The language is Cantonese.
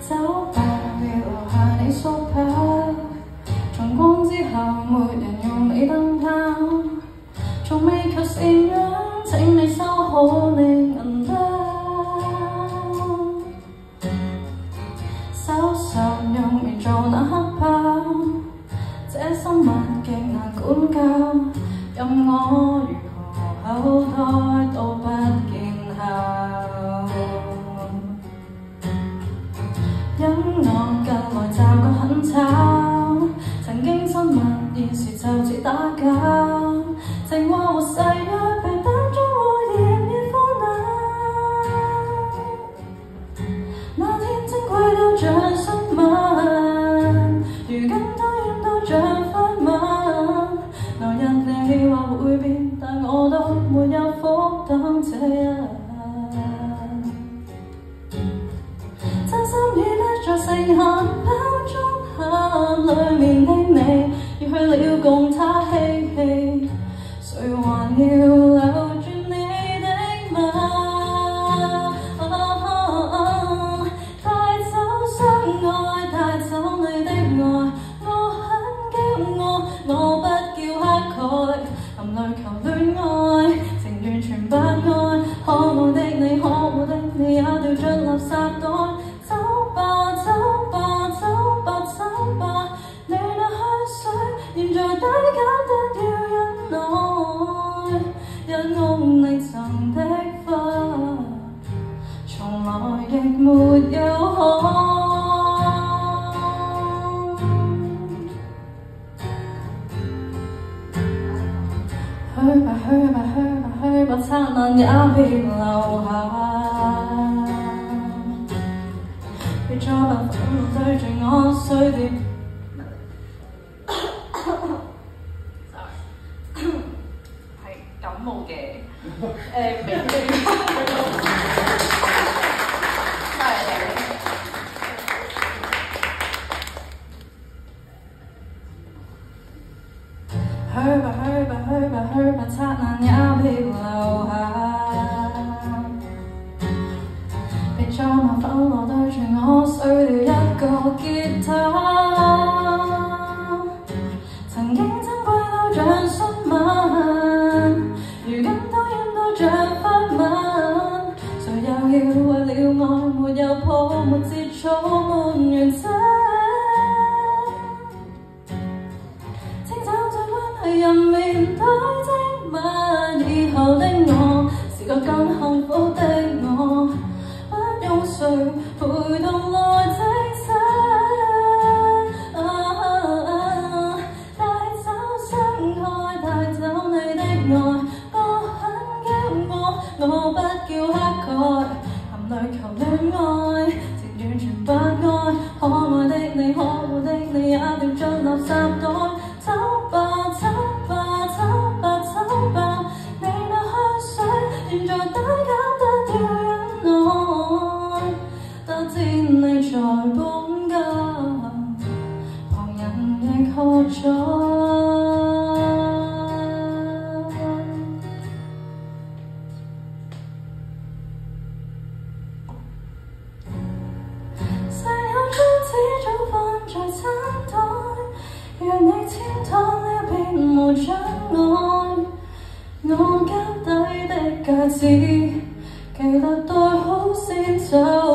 走吧，別留下你縮跑。重光之後，沒人用你燈泡，從未及善樣，請你收好你銀包。手上用棉做那黑豹，這生物極難管教，任我如何口袋都不見效。因我近來驟覺很吵，曾經親密，現時就似打攪。情話和誓約平淡中會炎熱風冷。那天珍貴到像新聞，如今都厭到像發問。來日你話會變，但我都沒有福等這日。真心已不再剩下包裝盒裡面的你，已去了共他嬉戲，誰還要留住你的吻？帶走相愛，帶走你的愛，我很驕傲，我不叫乞丐，含淚求戀愛，情完全不愛，可愛的你，可惡的你也掉進垃圾袋。走吧，走吧，走吧，走吧，你那香水現在低減得要忍耐，因愛你曾的花，從來亦沒有開。去吧，去吧，去吧，去吧，燦爛也別留下。別再把憤怒對住我碎裂。sorry， 係感冒嘅鼻聲。去吧，去吧，去吧，去吧，燦爛也別留下。別再把憤怒對住我碎了一個吉他。曾經珍貴到像新聞，如今都厭到像發問。誰又要為了愛沒有泡沫節操沒原則？清找在關係入面堆積物，以後的我是個更幸福的我。用誰陪同來證實？帶走相愛，帶走你的愛，我很驕傲，我不叫乞丐，含淚求戀愛，情完全不愛，可愛的你，可惡的你也掉進垃圾袋。走吧，走吧，走吧，走吧，你那香水現在低減得要忍耐。得知你在綁架，旁人亦喝彩。細口將紙早放在餐台，若你簽妥了便無障礙。我交底的戒指，記得戴好先走。